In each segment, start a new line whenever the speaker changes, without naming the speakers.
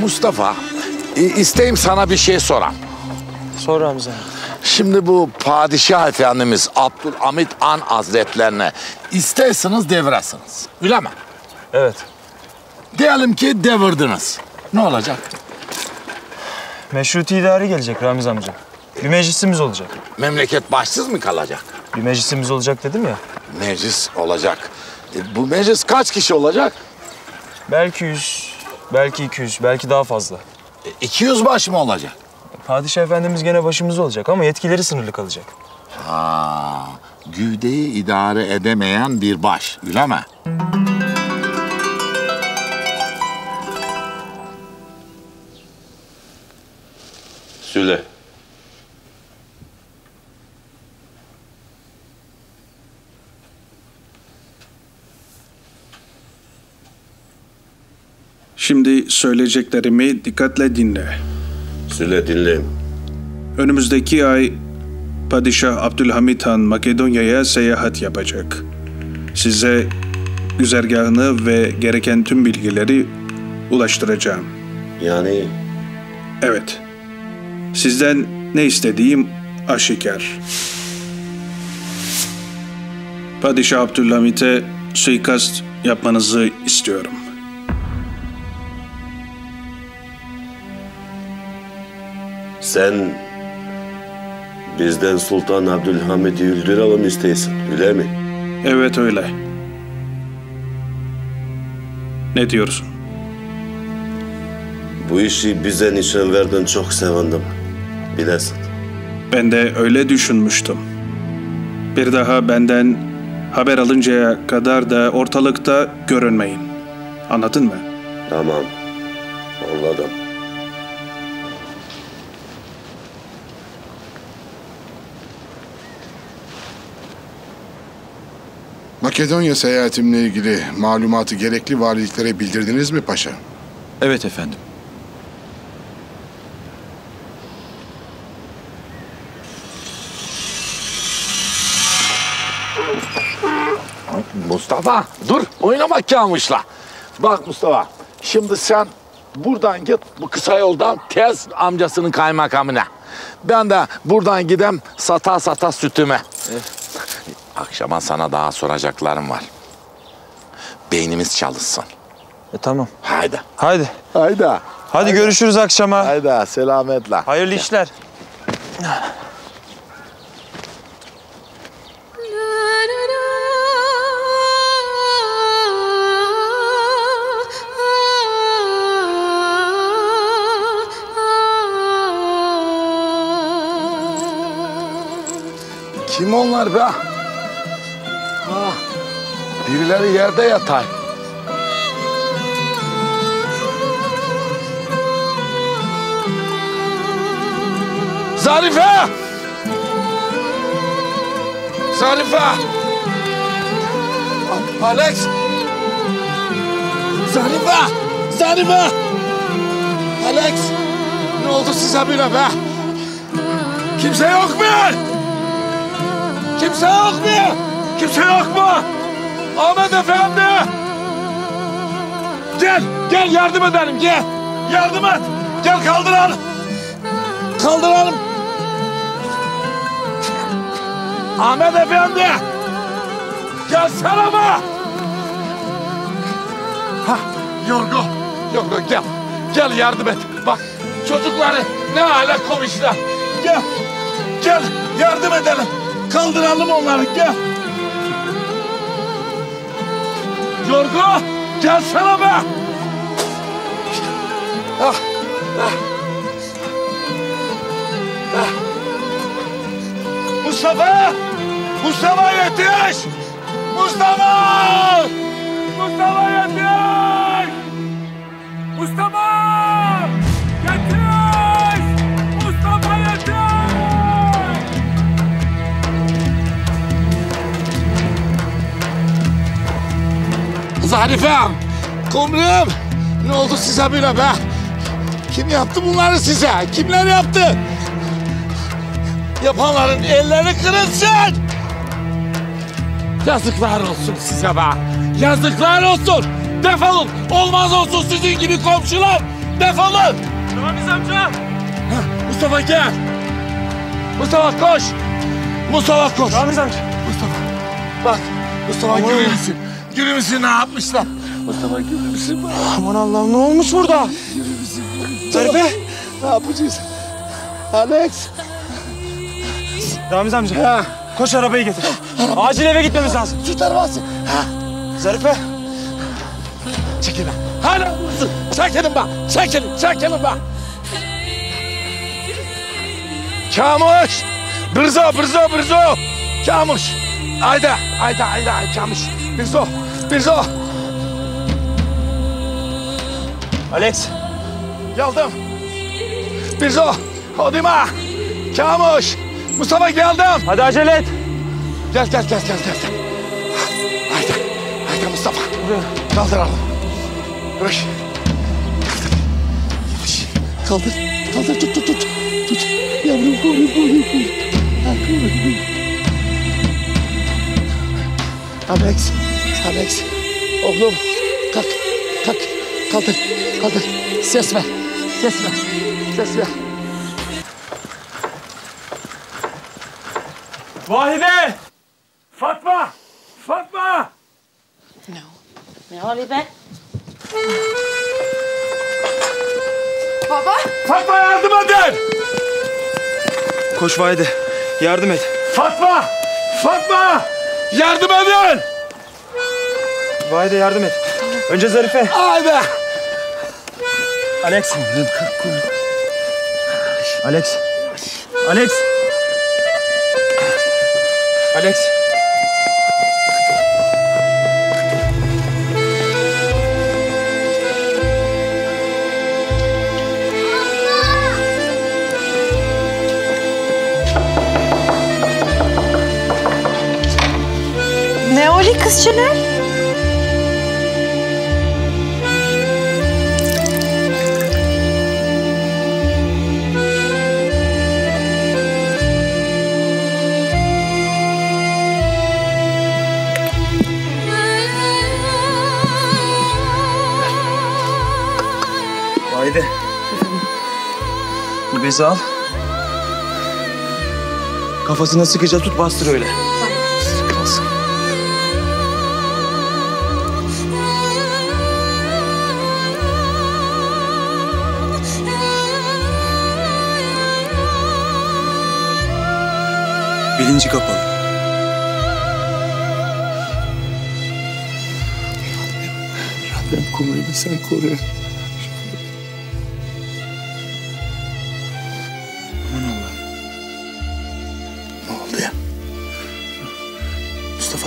Mustafa, isteyim sana bir şey soram.
Sor Ramza.
Şimdi bu padişah efendimiz Abdülhamit Han Hazretlerine isterseniz deviresiniz. Öyle mi?
Evet.
Diyelim ki devirdiniz. Ne olacak?
Meşruti idari gelecek Ramiz amca. Bir meclisimiz olacak.
Memleket başsız mı kalacak?
Bir meclisimiz olacak dedim ya.
Meclis olacak. Bu meclis kaç kişi olacak?
Belki 100, belki 200, belki daha fazla.
200 baş mı olacak?
Padişah efendimiz gene başımız olacak ama yetkileri sınırlı kalacak.
Ha, güvdeyi idare edemeyen bir baş, öyle mi?
Söyle.
Şimdi söyleyeceklerimi dikkatle dinle.
Söyle, dinleyeyim.
Önümüzdeki ay Padişah Abdülhamit Han Makedonya'ya seyahat yapacak. Size güzergahını ve gereken tüm bilgileri ulaştıracağım.
Yani
Evet. Sizden ne istediğim aşikar. Padişah Abdülhamit'e suikast yapmanızı istiyorum.
sen bizden Sultan Abdülhamid'i öldürelim isteyorsun, öyle mi?
Evet öyle. Ne diyorsun?
Bu işi bize nişan verdin, çok sevindim. Bilesin.
Ben de öyle düşünmüştüm. Bir daha benden haber alıncaya kadar da ortalıkta görünmeyin. Anladın mı?
Tamam, anladım.
Makedonya seyahatimle ilgili malumatı gerekli valiliklere bildirdiniz mi paşa?
Evet efendim.
Mustafa, dur. Oynamak kalmışla. Bak Mustafa, şimdi sen buradan git bu kısa yoldan tez amcasının kaymakamına. Ben de buradan gidem sata sata sütüme. Akşama sana daha soracaklarım var. Beynimiz çalışsın.
Tamam.
Haydi.
Haydi.
Haydi.
Hadi görüşürüz akşama.
Haydi, selametle.
Hayırlı işler.
Kim onlar be? Ha, birileri yerde yatay. Zarife! Zarife! Alex! Zarife! Zarife! Alex! Ne oldu size böyle be? Kimse yok mu? Kimse yok mu? Kimse yok mu? Ahmet Efendi! Gel, gel yardım edelim, gel. Yardım et. Gel kaldıralım. Kaldıralım. Ahmet Efendi! Gelsene be! Ha, Yorgo, Yorgo gel. Gel yardım et. Bak, çocukları ne hale koymuşlar. Gel, gel yardım edelim. Kaldıralım onları, gel. Yorgo, gelsene be! Ah, ah. Mustafa! Mustafa yetiş! Mustafa! Mustafa yetiş! Mustafa! Yetiş! Mustafa yetiş! Zarifem! Kumrum! Ne oldu size böyle be? Kim yaptı bunları size? Kimler yaptı? Yapanların elleri kırılsın! Yazıklar olsun size be! Yazıklar olsun! Defolun! Olmaz olsun sizin gibi komşular! Defolun!
Ramiz amca!
Mustafa gel! Mustafa koş! Mustafa koş!
Ramiz amca!
Mustafa bak! Mustafa görür müsün? Görür müsün ne yapmışlar? Mustafa görür müsün? Bak.
Aman Allah'ım ne olmuş burada? Zarife!
Ne yapacağız? Alex!
Ramiz amca! Koş arabayı getir. Acil eve gitmemiz lazım.
Süt arabası!
Zarife!
Çekilin! Hala buradasın! Çekilin bak! Çekilin bak! Kamuş! Birzo! Kamuş! Ayda, Kamuş! Birzo!
Alex!
Geldim! Birzo! Hodima! Kamuş! Mustafa geldim!
Hadi acele et.
Gel. Haydi Mustafa. Kaldıralım. Koş. Kaldır. Tut. Yavrum koy. Alex. Oğlum. Kalk. Kaldır. Ses ver.
Vahide!
Fatma!
Ne oluyor be?
Fatma yardım edin!
Koş Vahide. Yardım et.
Fatma! Yardım edin!
Vahide yardım et. Önce Zarife.
Haydi!
Alex.
Ne oluyor kızçılar?
Vahide. Bu bezi al. Kafasına sıkıca tut, bastır öyle. Kalsın. Bilinci kapalı.
Rabbim koruyu sen koru.
Aman Allah.
Ne oldu ya? Mustafa.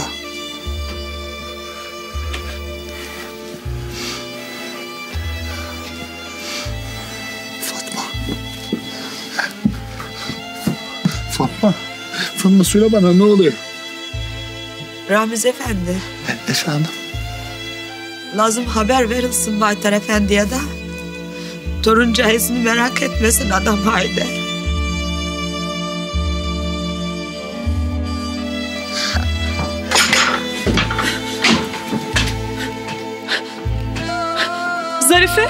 Fatma söyle bana ne oluyor?
Ramiz Efendi,
Efendim?
lazım haber verilsin Baytar Efendi'ye de. Torun cahizini merak etmesin adam haydi. Zarife.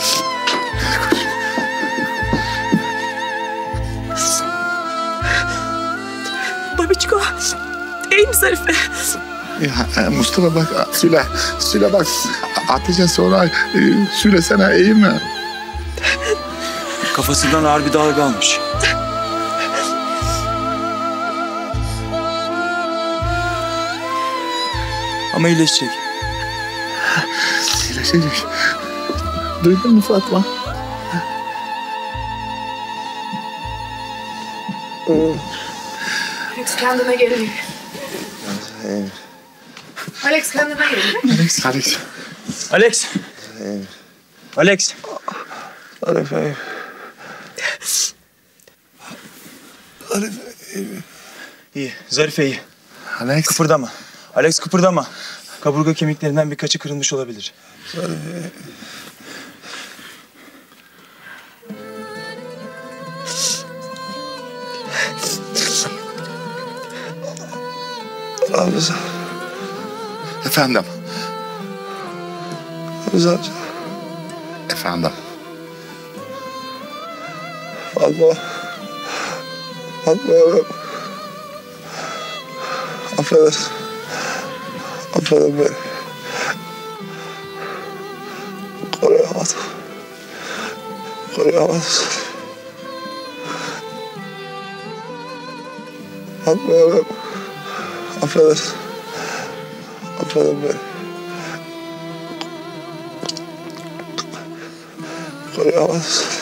Babiçko, iyi mi Zarife?
Ya Mustafa bak Süle bak Hatice sonra söylesene iyi mi?
Kafasından ağır bir dalga almış. Ama iyileşecek.
İyileşecek. Duydun mu Fatma?
Alex kendine geliyor. Alex kendine geliyor.
Alex. İyi. Zarife iyi.
Alex.
Kıpırdama. Alex kıpırdama. Kaburga kemiklerinden birkaçı kırılmış olabilir.
Ramiz. Efendim.
Ramiz amca.
Efendim. Fatma. Fatma oğlum. Affedersin. Affedin beni. Koruyamadım. Koruyamadım. Fatma oğlum. Affedersin. Affedin beni. Koruyamadım.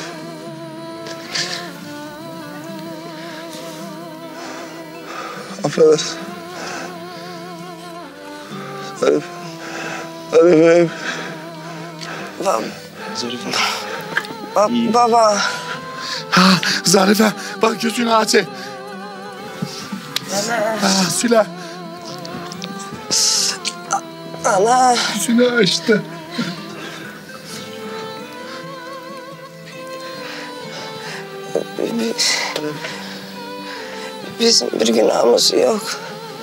Affedersin. Zarif. Zarif'im.
Baba.
Ha, Zarife, bak gözünü aç. Ha, Süle.
Ana.
Süle açtı.
Bizim bir günahımız yok.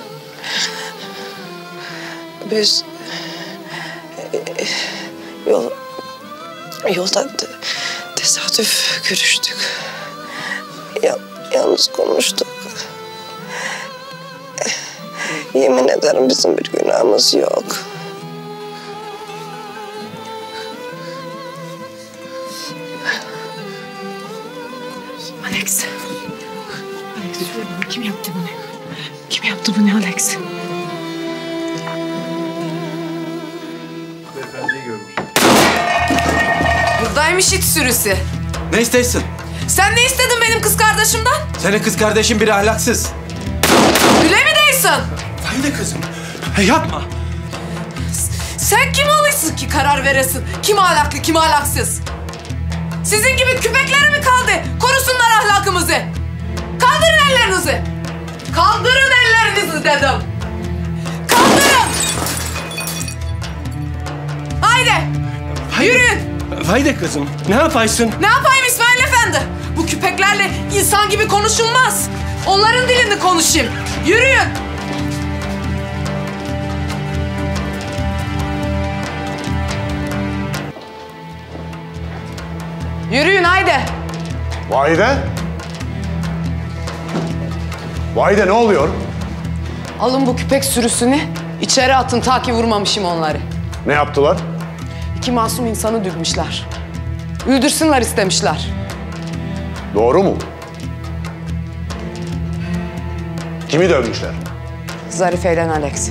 Biz yolda tesadüf görüştük. Yalnız konuştuk. Yemin ederim bizim bir günahımız yok.
Alex. Alex söyle bana, kim yaptı bunu? Kim yaptı bunu Alex?
Buradaymış it sürüsü.
Ne istersin?
Sen ne istedin benim kız kardeşimden?
Senin kız kardeşin biri ahlaksız.
Öyle mi değilsin?
Haydi kızım. Yapma.
Sen kim oluyorsun ki karar veresin? Kim ahlaklı, kim ahlaksız? Sizin gibi küpekleri mi kaldı? Korusunlar ahlakımızı. Kaldırın ellerinizi. Kaldırın ellerinizi dedim. Kaldırın. Haydi. Yürüyün.
Haydi kızım. Ne yaparsın?
Ne yapayım İsmail Efendi? Bu küpeklerle insan gibi konuşulmaz. Onların dilini konuşayım. Yürüyün. Yürüyün haydi.
Vahide? Vahide ne oluyor?
Alın bu küpek sürüsünü, içeri atın ta ki vurmamışım onları.
Ne yaptılar?
2 masum insanı dürtmüşler. Öldürsünler istemişler.
Doğru mu? Kimi dövmüşler?
Zarife ile Alex.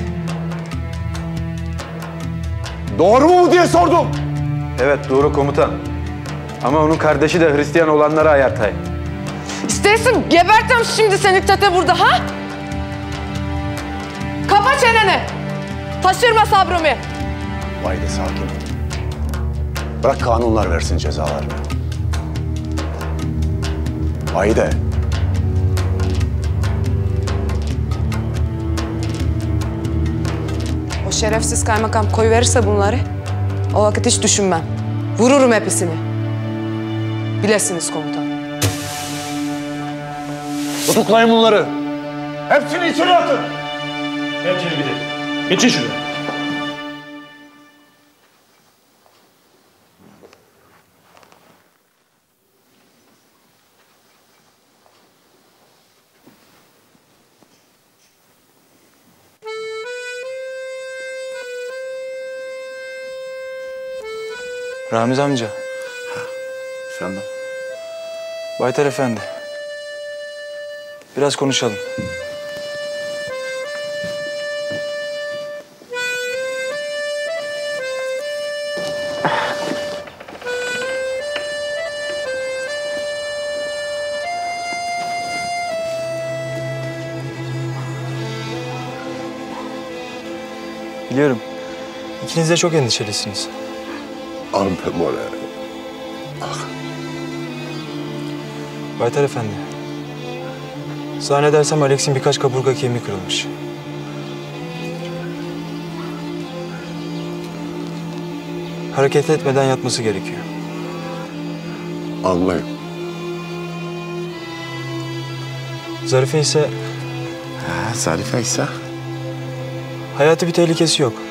Doğru mu diye sordum.
Evet doğru komutan. Ama onun kardeşi de Hristiyan olanlara ayartay.
İstersin gebertem şimdi seni tete burada ha? Kapa çeneni. Taşırma sabrımı.
Vahide sakin ol. Bırak kanunlar versin cezalarını. Vahide.
O şerefsiz kaymakam koyuverirse bunları, o vakit hiç düşünmem. Vururum hepsini. Bilesiniz komutan.
Tutuklayın bunları. Hepsini içeri atın.
Hepsini gidelim. Geçin şuraya.
Ramiz amca.
Efendim?
Baytar Efendi. Biraz konuşalım. Biliyorum. İkiniz de çok endişelisiniz.
Ampem oraya.
Baytar Efendi. Zannedersem Alex'in birkaç kaburga kemiği kırılmış. Hareket etmeden yatması gerekiyor.
Anlayın.
Zarife ise
Ha, Zarife ise?
hayati bir tehlikesi yok.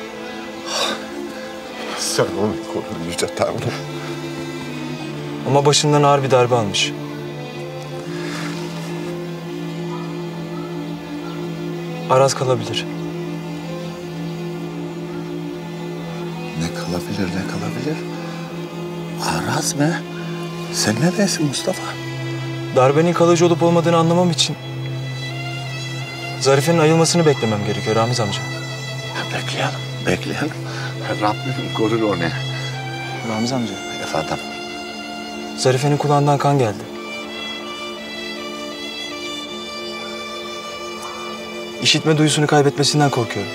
Sen onu koru Yüce Tanrım.
Ama başından ağır bir darbe almış. Araz kalabilir.
Ne kalabilir? Araz mı? Sen ne dersin Mustafa?
Darbenin kalıcı olup olmadığını anlamam için Zarife'nin ayılmasını beklemem gerekiyor Ramiz amca.
Bekleyelim. Rabbim korur onu.
Ramiz amca.
Efendim?
Zarife'nin kulağından kan geldi. İşitme duyusunu kaybetmesinden korkuyorum.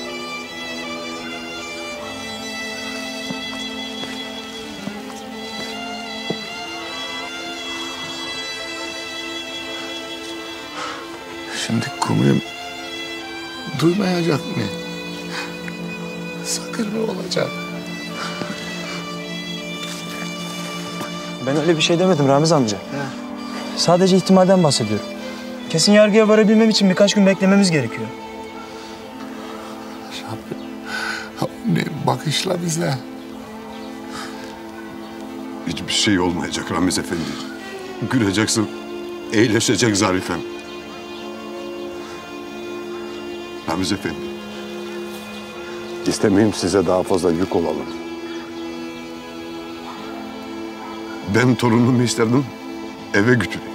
Şimdi kumuyum duymayacak mı? Sakın mı olacak?
Ben öyle bir şey demedim Ramiz amca. Sadece ihtimalden bahsediyorum. Kesin yargıya varabilmem için birkaç gün beklememiz gerekiyor.
Ne bakışla bize.
Hiçbir şey olmayacak Ramiz Efendi. Güleceksin, iyileşecek Zarifem. Ramiz Efendi, istemeyeyim size daha fazla yük olalım. Ben torunumu isterdim, eve götüreyim.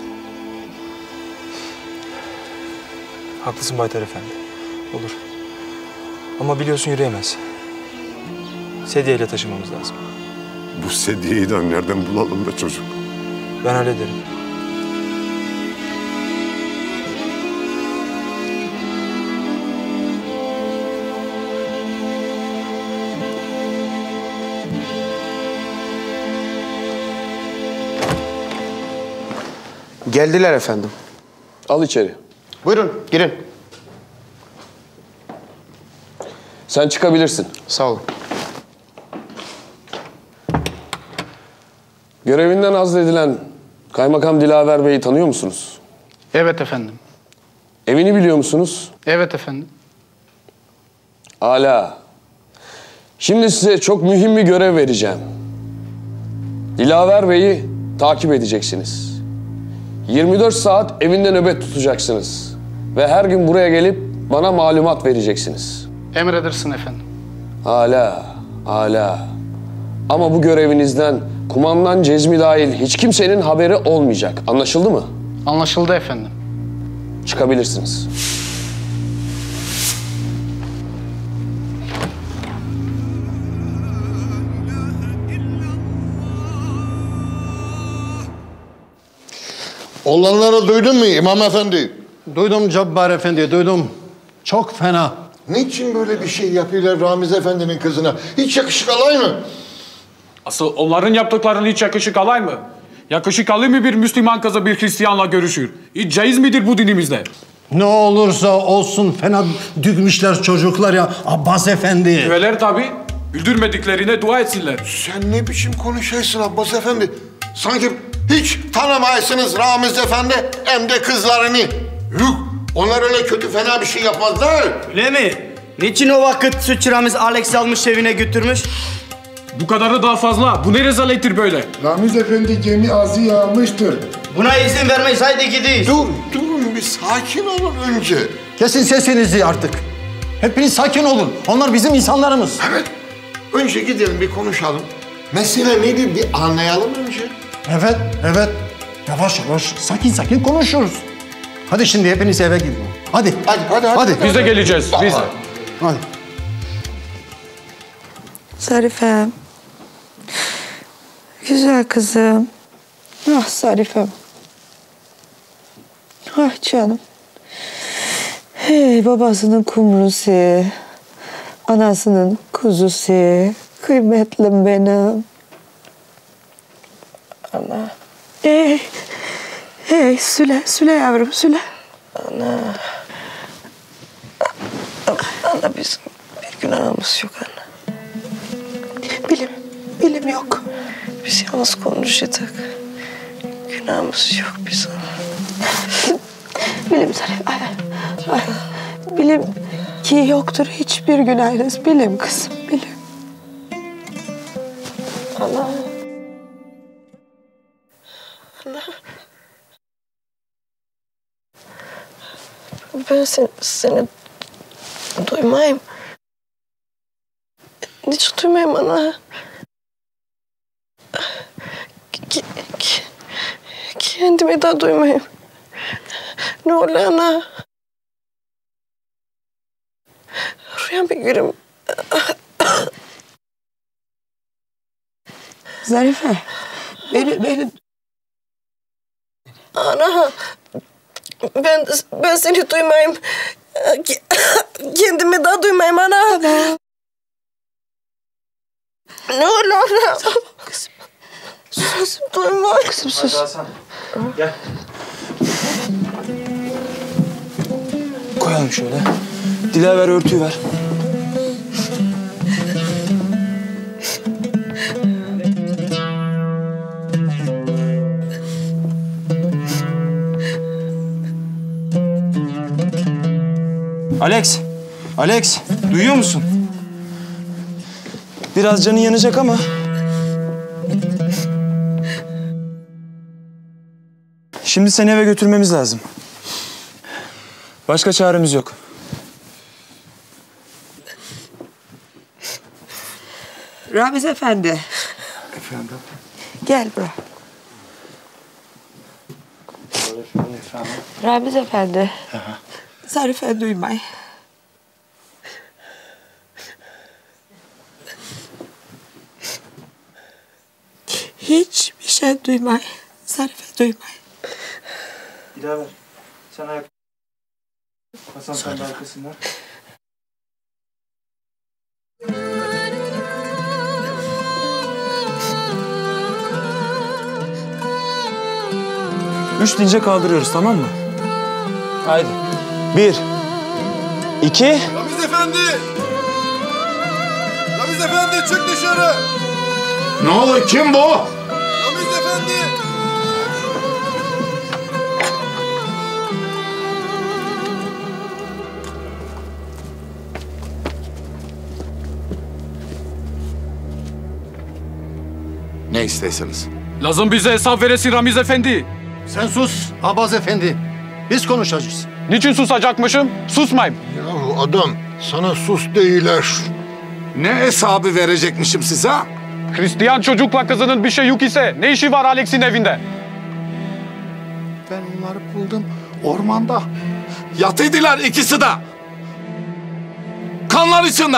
Haklısın Baytar Efendi. Olur. Ama biliyorsun yürüyemez. Sedyeyle taşımamız lazım.
Bu sedyeyi de nereden bulalım be çocuk?
Ben hallederim.
Geldiler efendim. Al içeri.
Buyurun, girin.
Sen çıkabilirsin.
Sağ olun.
Görevinden azledilen Kaymakam Dilaver Bey'i tanıyor musunuz?
Evet efendim.
Evini biliyor musunuz?
Evet efendim.
Âlâ. Şimdi size çok mühim bir görev vereceğim. Dilaver Bey'i takip edeceksiniz. 24 saat evinde nöbet tutacaksınız. Ve her gün buraya gelip bana malumat vereceksiniz.
Emredersin efendim.
Âlâ. Ama bu görevinizden kumandan Cezmi dahil hiç kimsenin haberi olmayacak. Anlaşıldı mı?
Anlaşıldı efendim.
Çıkabilirsiniz.
Olanları duydun mu İmam Efendi?
Duydum Cabbar Efendi, duydum. Çok fena.
Niçin böyle bir şey yapıyorlar Ramiz Efendi'nin kızına? Hiç yakışık alay mı?
Asıl onların yaptıklarını hiç yakışık alay mı? Yakışık alay mı bir Müslüman kızı bir Hristiyanla görüşür? Hiç caiz midir bu dinimizde?
Ne olursa olsun fena düğmüşler çocuklar ya Abbas Efendi.
Üveler tabii. Güldürmediklerine dua etsinler.
Sen ne biçim konuşuyorsun Abbas Efendi? Sanki hiç tanımayasınız Ramiz Efendi hem de kızlarını. Yuh! Onlar öyle kötü fena bir şey yapmazlar.
Öyle mi? Niçin o vakit sütçüramız Alex almış evine götürmüş?
Bu kadarı daha fazla. Bu ne rezalettir böyle?
Ramiz Efendi gemi ağzı yağmıştır.
Buna izin vermeyiz. Haydi gideyiz.
Durun bir sakin olun önce.
Kesin sesinizi artık. Hepiniz sakin olun. Onlar bizim insanlarımız.
Evet. Önce gidelim bir konuşalım. Mesele nedir bir anlayalım önce.
Evet. Yavaş yavaş, sakin konuşuruz. Hadi şimdi hepiniz eve gidin. Hadi.
Biz de geleceğiz. Biz de.
Hadi.
Zarifem. Güzel kızım. Ah Zarifem. Ah canım. Hey babasının kumrusu. Anasının kuzusu. Kıymetlim benim. Ana. Hey Süle yavrum Süle. Ana. Ana bizim bir günahımız yok ana. Bilim yok. Biz yalnız konuşacaktık. Günahımız yok bizim. Bilim Zarif. Ay. Bilim ki yoktur hiçbir günahınız. Bilim kızım bilim. Ana. Ben seni
Duymayayım. Hiç duymayayım ana. Kendimi de duymayayım. Ne oluyor ana? Rüya bir görüm.
Zarife, beni...
Ana, ben seni duymayayım. Kendimi de duymayayım ana. Ne oluyor ana?
Kızım.
Sus, duymayayım.
Kızım sus. Hasan, gel. Koyalım şöyle. Dilaver örtüyü ver. Alex, duyuyor musun? Biraz canın yanacak ama... Şimdi seni eve götürmemiz lazım. Başka çaremiz yok.
Ramiz Efendi.
Efendim?
Gel buraya. Ramiz Efendi. Zarife duymay. Hiçbir şey duymay. Zarife duymay.
Dilaver, sen ayak... Hasan sen de arkasından. Üç deyince kaldırıyoruz, tamam mı? Haydi. 1, 2...
Ramiz Efendi! Ramiz Efendi çık dışarı!
Ne oluyor? Kim bu?
Ramiz Efendi!
Ne isteyseniz?
Lazım bize hesap veresin Ramiz Efendi.
Sen sus Abaz Efendi. Biz konuşacağız.
Niçin susacakmışım? Susmayayım.
Ya adam sana sus değiller.
Ne hesabı verecekmişim size?
Hristiyan çocukla kızının bir şey yok ise ne işi var Alex'in evinde?
Ben onları buldum ormanda. Yatıydılar ikisi de. Kanlar içinde.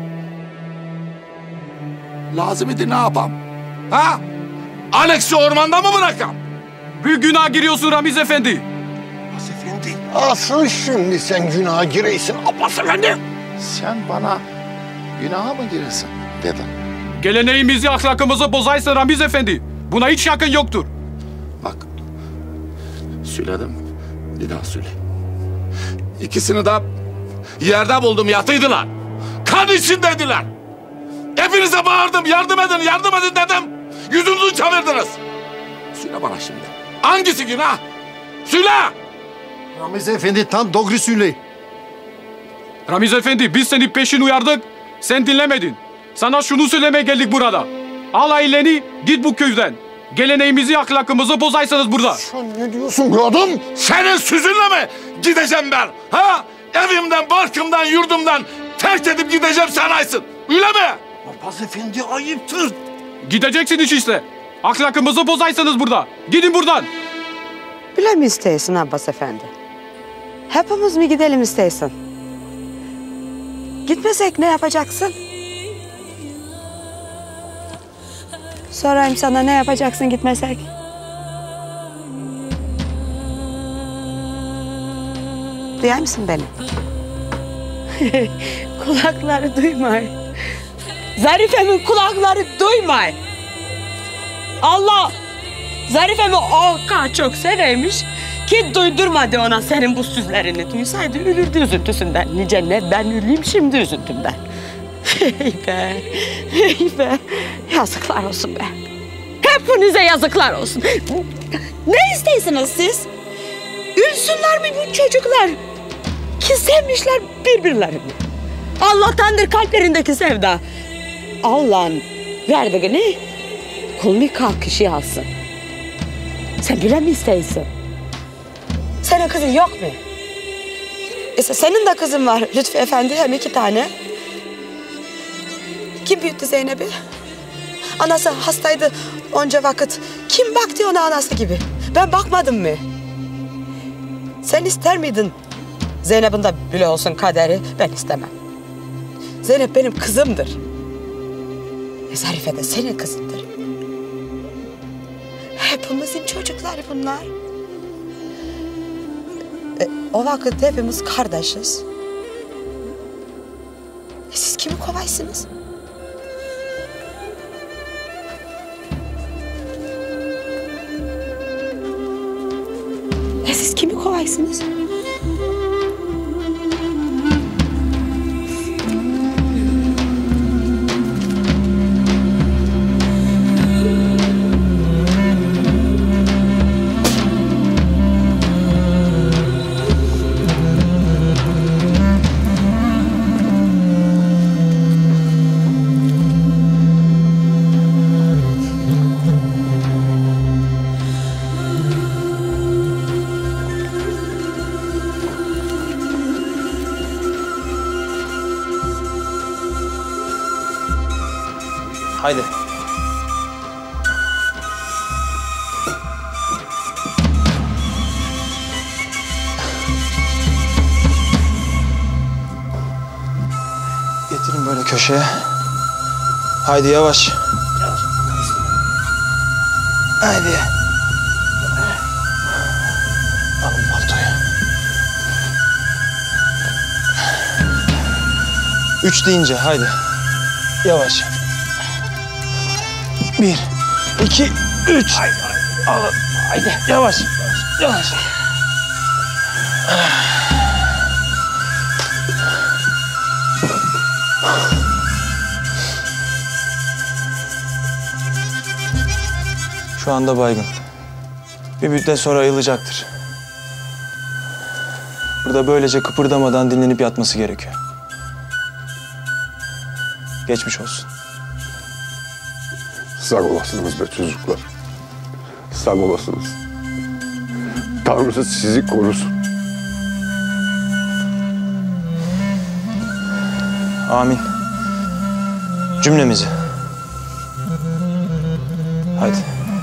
Lazım idi ne yapam? Ha? Alex'i ormanda mı bırakam?
Büyük günah giriyorsun Ramiz Efendi.
Abbas Efendi. Asıl şimdi sen günaha gireysin Abbas Efendi.
Sen bana günaha mı giresin dedin?
Geleneğimizi, ahlakımızı bozaysın Ramiz Efendi. Buna hiç yakın yoktur.
Bak, söyledim, bir daha söyle. İkisini de yerde buldum, yatıydılar. Kan içindeydiler. Hepinize bağırdım, yardım edin, yardım edin dedim. Yüzünüzü çevirdiniz. Söyle bana şimdi, hangisi günah? Söyle!
Ramiz Efendi tam doğru söyle.
Ramiz Efendi, biz seni peşin uyardık, sen dinlemedin. Sana şunu söylemeye geldik burada. Al aileni, git bu köyden. Geleneğimizi, ahlakımızı bozaysınız burada.
Sen ne diyorsun bu adam?
Senin sözünle mi gideceğim ben? Ha? Evimden, barkımdan, yurdumdan terk edip gideceğim sen aysın. Öyle mi?
Abbas Efendi ayıptır.
Gideceksiniz işte. Ahlakımızı bozaysınız burada. Gidin buradan.
Bile mi isteyorsun Abbas Efendi? Hepimiz mi gidelim isteyorsun? Gitmesek ne yapacaksın? Sorayım sana, ne yapacaksın gitmesek? Duyar mısın beni? Kulakları duymay. Zarife'min kulakları duymay. Allah Zarife'mi o kadar çok seveymiş ki duydurmadı ona senin bu sözlerini. Duysaydı ölürdü üzüntüsünden. Nice ne ben öleyim şimdi üzüntümden. Hey be, yazıklar olsun be. Hepinize yazıklar olsun. Ne istiyorsunuz siz? Ülsünler mi bu çocuklar? Ki sevmişler birbirlerini. Allah'tandır kalplerindeki sevda. Allah'ın verdiğini kulunu kalk kişi alsın. Sen bile mi istiyorsun? Senin kızın yok mu? Senin de kızın var Lütfü Efendi, hem 2 tane. Kim büyüttü Zeynep'i? Anası hastaydı onca vakit. Kim baktı ona anası gibi? Ben bakmadım mı? Sen ister miydin Zeynep'in de böyle olsun kaderi? Ben istemem. Zeynep benim kızımdır. Zarife de senin kızındır. Hepimizin çocukları bunlar. O vakit hepimiz kardeşiz. Siz kimi kovaysınız? Siz kimi kovaysınız?
Haydi. Getirin böyle köşeye. Haydi yavaş. Haydi. Alın paltoyu. 3 deyince haydi. Yavaş. 1, 2, 3. Haydi. Alın. Haydi. Yavaş. Yavaş. Şu anda baygın. Bir müddet sonra ayılacaktır. Burada böylece kıpırdamadan dinlenip yatması gerekiyor. Geçmiş olsun.
Sağ olasınız be çocuklar. Sağ olasınız. Tanrı sizi korusun.
Amin. Cümlemizi. Haydi.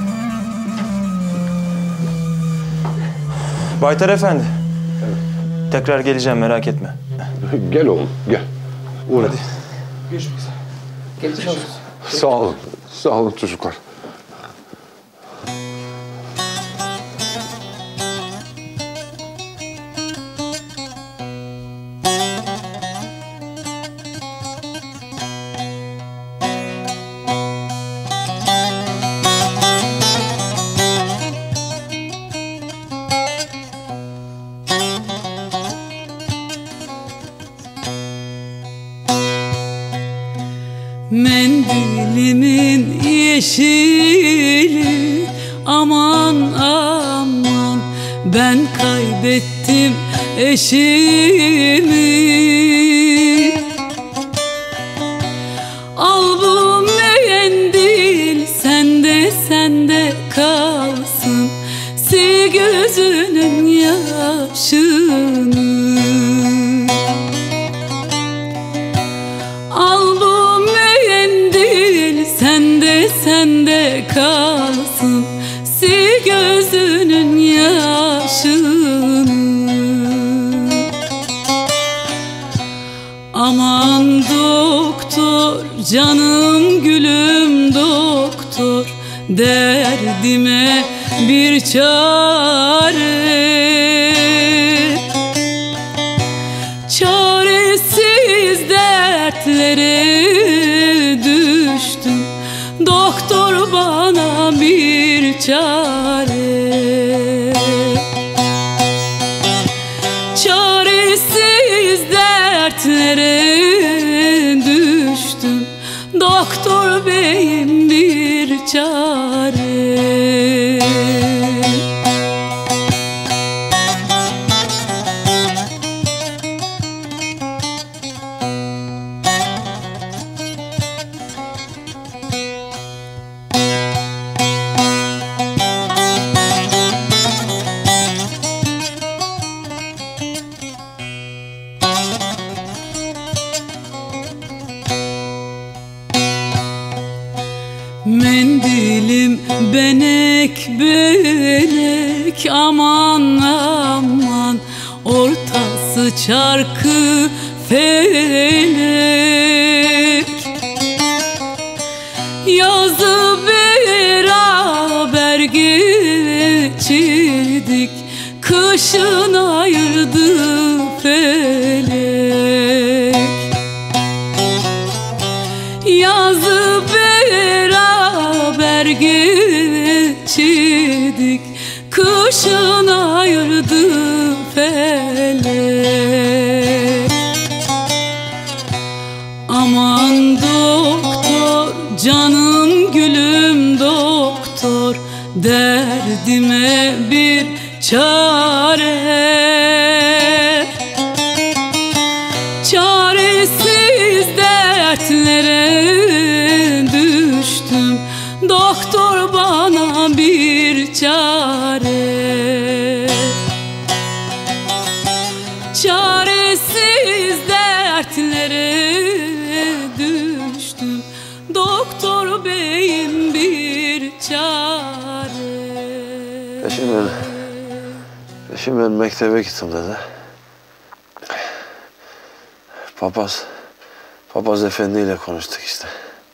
Baytar Efendi. Evet. Tekrar geleceğim, merak etme.
Gel oğlum, gel. Uğra.
Hadi.
Görüşmek üzere. Geçmiş olsun.
Sağ olun. Sağ olun çocuklar.
Mendilimin yeşili, aman aman, ben kaybettim eşimi. Al bu mendil sende kalsın, sil gözünün yaşını. Sende kalsın, sil gözünün yaşını. Aman doktor, canım gülüm doktor, derdime bir çare. Çaresiz dertlere düştüm, doktor bana bir çare. Çaresiz dertlere düştüm, doktor beyim bir çare. mendilim benek benek, aman aman ortası çarkı felek. Yazı beraber geçirdik, kışın ayırdı felek. Yazı beraber geçirdik, kışın ayırdı felek. Aman doktor, canım gülüm doktor, derdime bir çare. Çaresiz dertlere düştüm, doktor bana bir çare. Çaresiz dertlere düştüm, doktor beyim bir çare.
Şimdi ben mektebe gittim dedi. Papaz efendiyle konuştuk işte.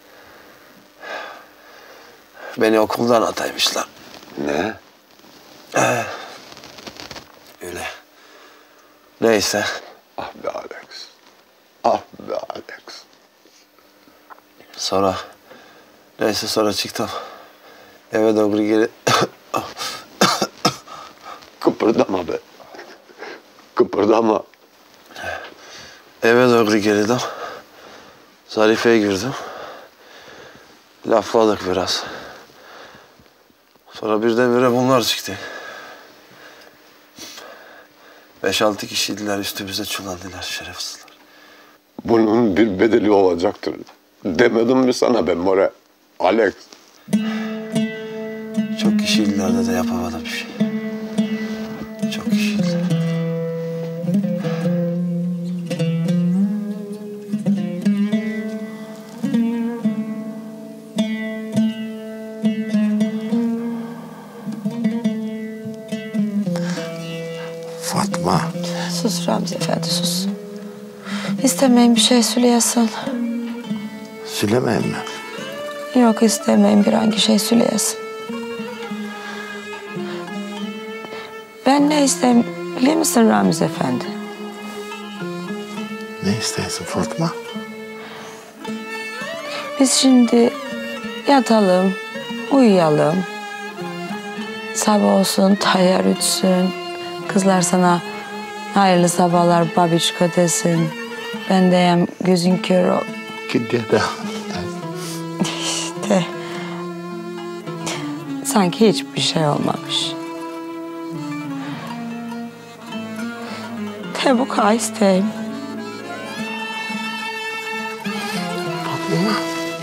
Beni okuldan ataymışlar.
Ne?
Öyle. Neyse.
Ah be Alex. Ah be Alex.
Sonra çıktım. Eve doğru geri...
Kıpırdama be. Kıpırdama.
Eve doğru geldim. Zarife'ye girdim. Lafladık biraz. Sonra birdenbire bunlar çıktı. 5-6 kişiydiler, üstümüze çullandılar şerefsizler.
Bunun bir bedeli olacaktır. Demedim mi sana ben More? Alex.
Çok kişiydiler de yapamadım bir şey. Çok kişiydiler.
Fatma.
Sus Ramiz Efendi sus. İstemeyin bir şey söyleyesin.
Söylemeyeyim mi?
Yok istemeyin bir hangi şey söyleyesin. Ben ne isteyeyim biliyor musun Ramiz Efendi?
Ne istersin Fatma?
Biz şimdi yatalım, uyuyalım. Sabah olsun, tayyar uçsun. Kızlar sana hayırlı sabahlar babiçka desin. Ben deyim gözün kör ol.
Gidiyor da.
İşte. Sanki hiçbir şey olmamış. De bu kadar isteyim.
Fatma.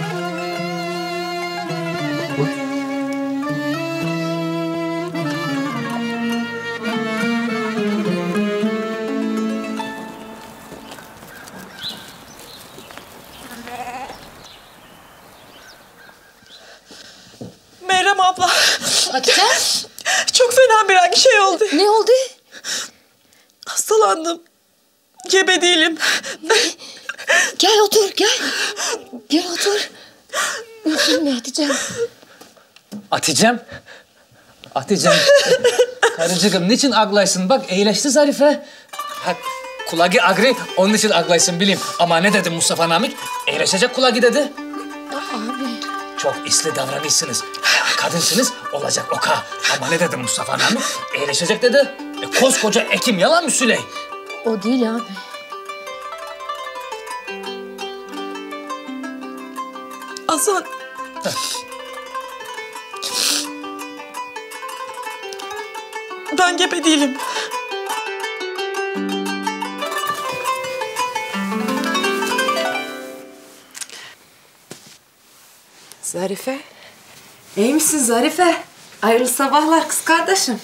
Meryem abla.
Hatice?
Çok fena bir şey oldu.
Ne oldu?
Hastalandım. Gebe değilim.
Gel otur gel. Gel otur. Üzülme Hatice'm.
Hatice'm. Karıcığım niçin ağlaysın? Bak iyileşti Zarife. Ha, kulağı agri onun için ağlaysın bileyim. Ama ne dedi Mustafa Namik? İyileşecek kulağı dedi.
Abi.
Çok isli davranıyorsunuz. Kadınsınız olacak oka. Ama ne dedi Mustafa Namik? İyileşecek dedi. Koskoca Ekim yalan mı Süley?
O değil abi.
Hasan. Ben gebe değilim.
Zarife. İyi misin Zarife? Hayırlı sabahlar kız kardeşim.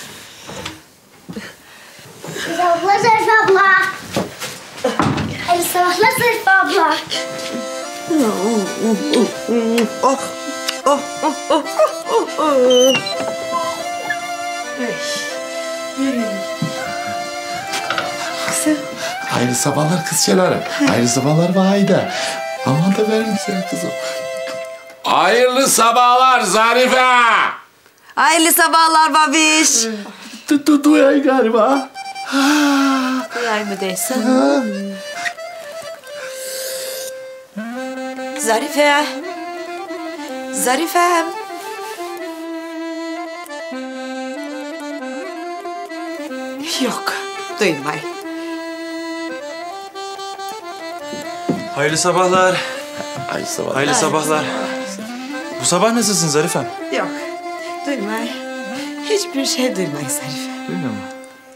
Sabahlar Zarife abla. Hayırlı sabahlar Zarife abla.
Oh.
Oh, oh, oh, oh, oh. Kızım.
Hayırlı sabahlar kızçalarım. Hayırlı sabahlar Vahide. Aman da verin sen kızım. Hayırlı sabahlar Zarife.
Hayırlı sabahlar babiş.
Duyay galiba.
Duyay mı değilsin? Zarife. Zarifem. Yok, duymay.
Hayırlı sabahlar.
Hayırlı sabahlar.
Hayırlı sabahlar. Bu sabah nasılsın Zarifem?
Yok, duymay. Hiçbir şey duymay Zarife.
Duymuyor mu?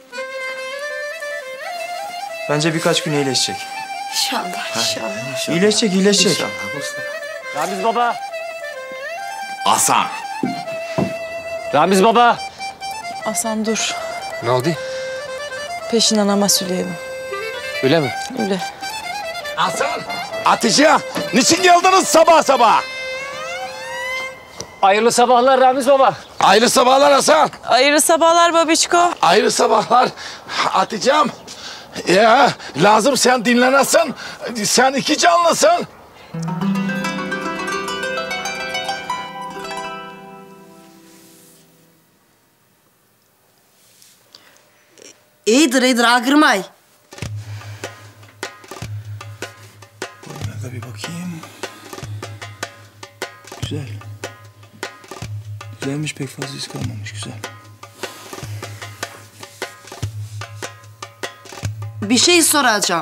Bence birkaç gün iyileşecek.
İnşallah, inşallah.
İyileşecek, iyileşecek.
İnşallah Mustafa.
Ramiz baba.
Hasan.
Ramiz baba.
Hasan dur.
Ne oldu?
Peşin anama söyleyelim.
Öyle mi?
Öyle.
Hasan. Hatice, niçin geldiniz sabah sabah?
Hayırlı sabahlar Ramiz baba.
Hayırlı sabahlar Hasan.
Hayırlı sabahlar babişko.
Hayırlı sabahlar Hatice'm. Lazım sen dinlenesin. Sen iki canlısın.
İyidir, iyidir. Ağırmay.
Boyuna da bir bakayım. Güzel. Güzelmiş, pek fazla iz kalmamış. Güzel.
Bir şey soracağım.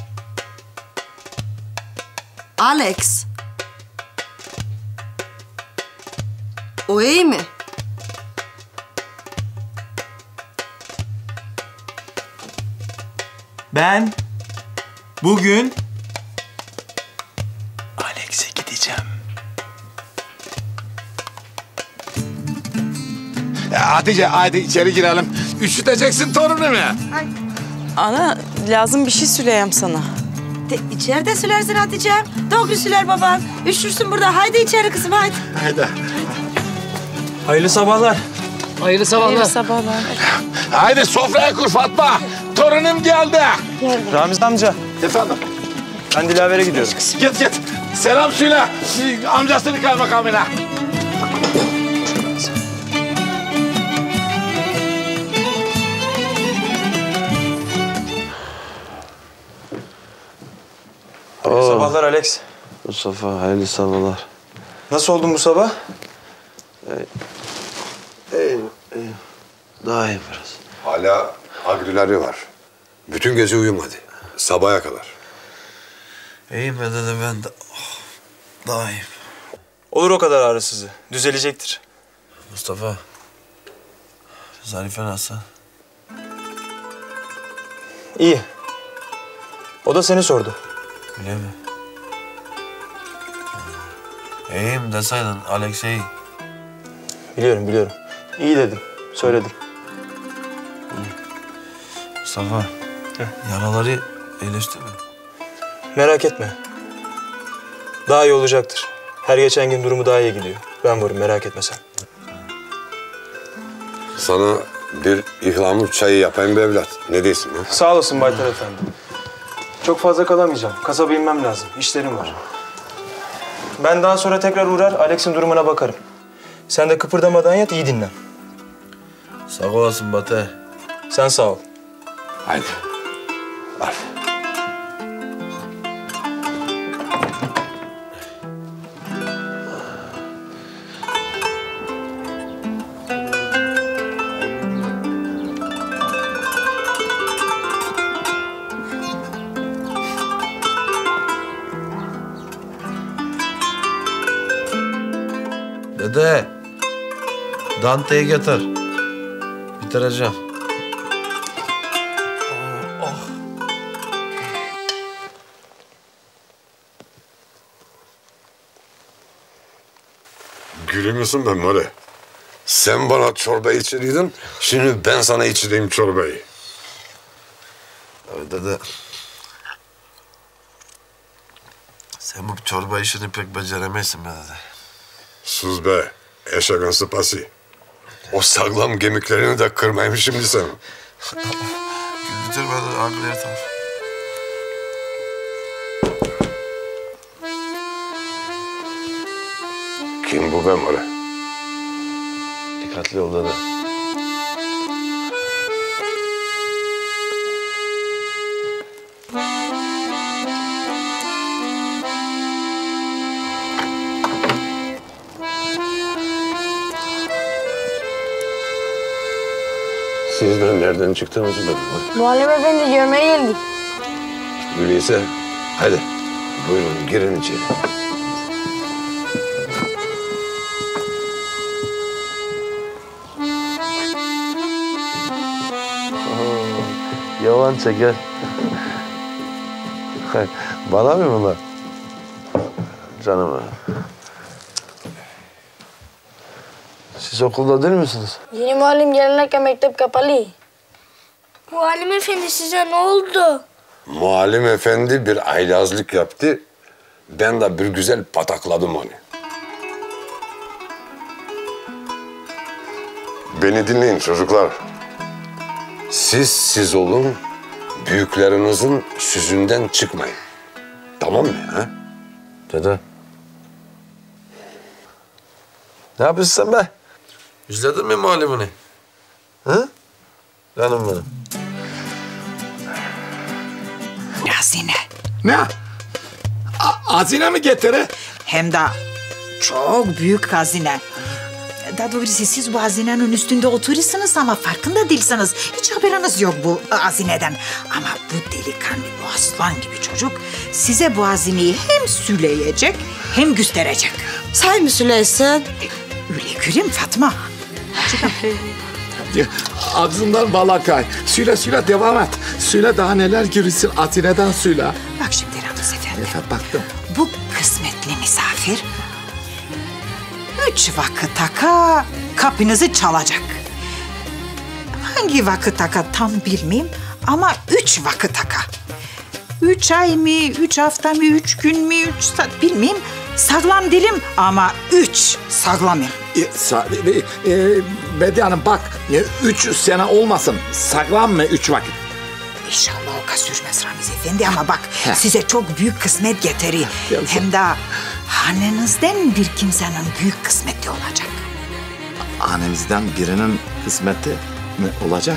Alex. O iyi mi?
Ben bugün Alex'e gideceğim.
Hatice hadi içeri girelim. Üşüteceksin torunumu.
Ana lazım bir şey söyleyeyim sana.
İçeride sülersin Hatice'm. Doğru süler baban. Üşürsün burada. Haydi içeri kızım haydi.
Haydi.
Hayırlı sabahlar.
Hayırlı sabahlar.
Hayırlı sabahlar.
Haydi sofraya kur Fatma. Torunum geldi.
Ramiz amca.
Efendim?
Ben Dilaver'e gidiyorum.
Git. Selam söyle. Amcasının kaymakamına.
Hayırlı sabahlar Alex.
Mustafa hayırlı sabahlar.
Nasıl oldun bu sabah?
Daha iyi biraz.
Hala agrileri var. Bütün gece uyumadı. Sabaha kadar.
İyiyim ben de daha iyiyim.
Olur o kadar ağrısızı. Düzelecektir.
Mustafa. Zarife nasıl?
İyi. O da seni sordu.
Öyle mi? İyiyim deseydin Alex iyi.
Biliyorum. İyi dedim. Söyledim.
Mustafa. Yaraları iyileşti mi?
Merak etme. Daha iyi olacaktır. Her geçen gün durumu daha iyi gidiyor. Ben varım, merak etme sen.
Sana bir ihlamur çayı yapayım be evlat. Ne diyorsun ha?
Sağ olasın Baytar Efendi. Çok fazla kalamayacağım. Kasaba inmem lazım. İşlerim var. Ben daha sonra tekrar uğrar, Alex'in durumuna bakarım. Sen de kıpırdamadan yat, iyi dinlen.
Sağ olasın Batay.
Sen sağ ol.
Haydi. Hadi.
Dede. Dante'yi getir. Bitireceğim.
Gülü müsün ben Mali? Sen bana çorba içiriydin, şimdi ben sana içireyim çorbayı.
Dede. Sen bu çorba işini pek beceremezsin be dede.
Sus be, eşeğin sıpası. O sağlam gemiklerini de kırmayayım şimdi sen.
Güldürtür beni ağrıya tar.
Kim bu be Mora?
Dikkatli ol dede.
Sizden nereden çıktınız be?
Muallim efendi görmeye geldik.
Öyleyse hadi buyurun girin içeri.
Yavan çeker. Bana mı bunlar? Canım. Siz okulda değil misiniz?
Yeni muallim gelenekle mektep kapalı. Muallim efendi size ne oldu?
Muallim efendi bir aylazlık yaptı. Ben de bir güzel patakladım onu. Beni dinleyin çocuklar. Siz olun, büyüklerinizin sözünden çıkmayın. Tamam mı? Ha?
Dede. Ne yapıyorsun sen be? İzledin mi muallimini? Hı? Canım benim.
Hazine.
Ne? Hazine mi getirir?
Hem de çok büyük hazine. Daha doğrusu siz bu hazinenin üstünde oturuyorsunuz ama farkında değilsiniz. Hiç haberiniz yok bu hazineden. Ama bu delikanlı, bu aslan gibi çocuk size bu hazineyi hem söyleyecek hem gösterecek.
Say mı söylesin?
Öyle göreyim Fatma.
Ağzından bala kay. Söyle devam et. Söyle daha neler görürsün hazineden söyle.
Bak şimdi Ramiz Efendi.
Evet baktım.
Bu kısmetli misafir 3 vakit taka kapınızı çalacak. Hangi vakit taka tam bilmeyeyim ama 3 vakit taka. 3 ay mı, 3 hafta mı, 3 gün mü, 3 saat bilmeyeyim. Sağlam dilim ama 3 sağlamım.
Bediye Hanım bak 3 sene olmasın. Sağlam mı 3 vakit?
İnşallah o kadar sürmez Ramiz Efendi ama bak size çok büyük kısmet getirir. Hem de hanenizden bir kimsenin büyük kısmeti olacak.
Hanemizden birinin kısmeti mi olacak?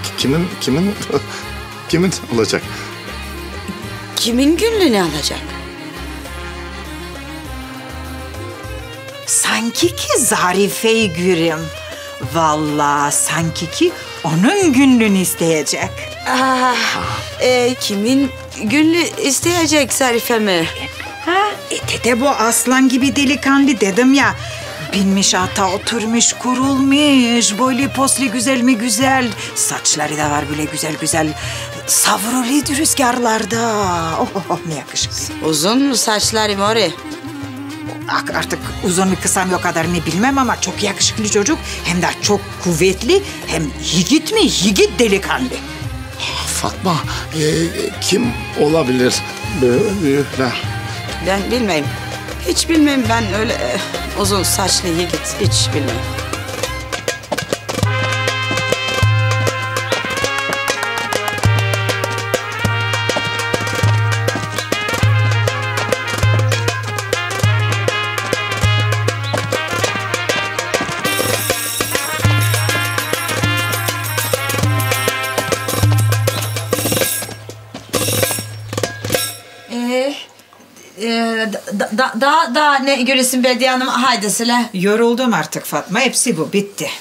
Kimin olacak?
Kimin gönlünü alacak?
Sanki ki Zarife'yi görüyorum. Vallahi sanki ki onun gönlünü isteyecek.
Kimin gönlü isteyecek Zarife mi?
Dede bu aslan gibi delikanlı dedim ya. Binmiş ata oturmuş kurulmuş. Böyle posli güzel mi güzel. Saçları da var böyle güzel güzel. Savruluyor rüzgarlarda. Oh ne yakışıklı.
Uzun mu saçları Mori?
Artık uzun mu kısa mı o kadarını bilmem ama çok yakışıklı çocuk. Hem de çok kuvvetli. Hem yiğit mi yiğit delikanlı.
Fatma kim olabilir büyükler?
Ben bilmeyim. Hiç bilmem ben öyle uzun saçlı yiğit hiç bilmem.
Daha ne göresin Bediye Hanım? Haydi Sıla. Yoruldum artık Fatma. Hepsi bu. Bitti.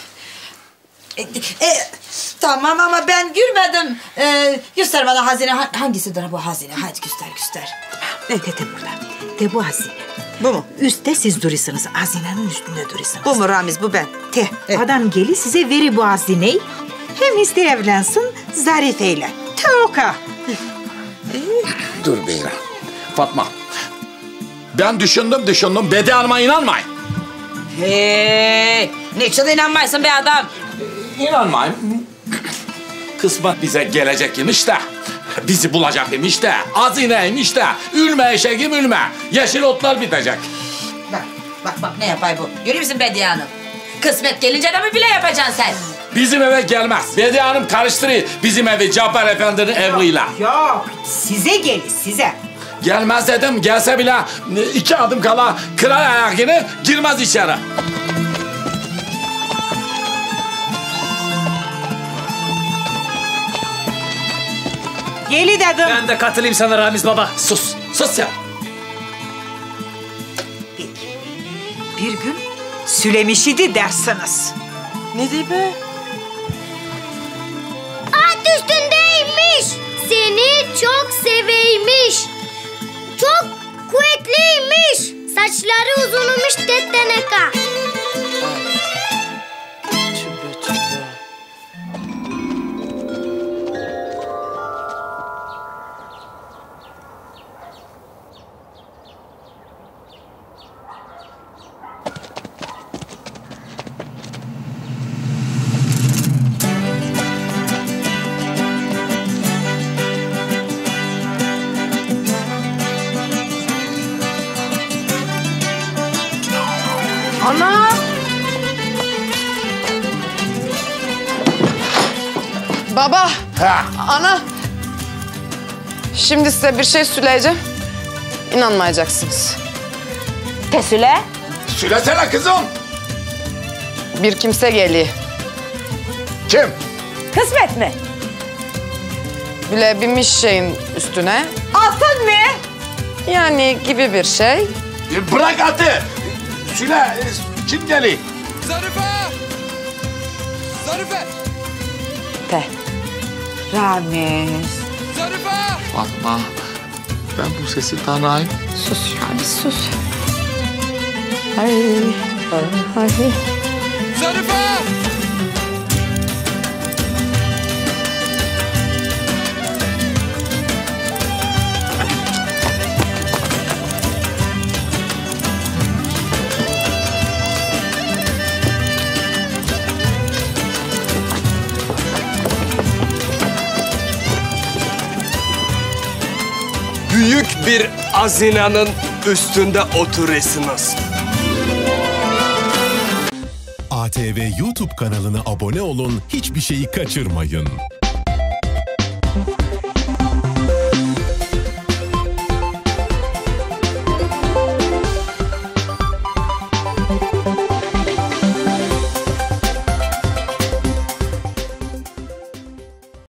Tamam ama ben görmedim. Göster bana hazine. Hangisidir bu hazine? Hadi göster.
De burada. De bu hazine.
Bu mu?
Üstte siz duruyorsunuz. Hazinenin üstünde duruyorsunuz.
Bu mu Ramiz? Bu ben.
Adam geli size veri bu hazineyi. Hem iste evlensin Zarife'yle. Oka.
Dur Beyra. Fatma. Ben düşündüm. Bediye Hanım'a inanmayın.
Niçin inanmayasın be adam?
İnanmayın. Kısmet bize gelecek imiş de. Bizi bulacak imiş de. Hazineymiş de. Ülme eşeğim ülme. Yeşil otlar bitecek.
Bak Bak ne yapay bu. Görüyor musun Bediye Hanım? Kısmet gelince de mi bile yapacaksın sen?
Bizim eve gelmez. Bediye Hanım karıştırıyor bizim evi Cabbar Efendi'nin evriyle.
Yok, size gelir, size.
Gelmez dedim, gelse bile 2 adım kala kırar ayağını, girmez içeri.
Geli dedim.
Ben de katılayım sana Ramiz baba.
Sus sen.
Bir gün Sülemişidi dersiniz.
Ne diyor be?
At üstündeymiş. Seni çok seveymiş. Çok kuvvetliymiş. Saçları uzunmuş tetteneka.
Ana! Baba!
Ha.
Ana! Şimdi size bir şey söyleyeceğim. İnanmayacaksınız.
Tesüle.
Söylesene kızım.
Bir kimse geliyor.
Kim?
Kısmet mi?
Bile binmiş şeyin üstüne.
Altın mı?
Yani gibi bir şey.
Bırak atı. Söyle, kim geliyor?
Zarife!
De. Ramiz.
Fatma, ben bu sesi tanıyayım.
Sus Ramiz, sus. Ay.
Zarife!
Büyük bir hazinenin üstünde oturuyorsunuz.
ATV YouTube kanalına abone olun, hiçbir şeyi kaçırmayın.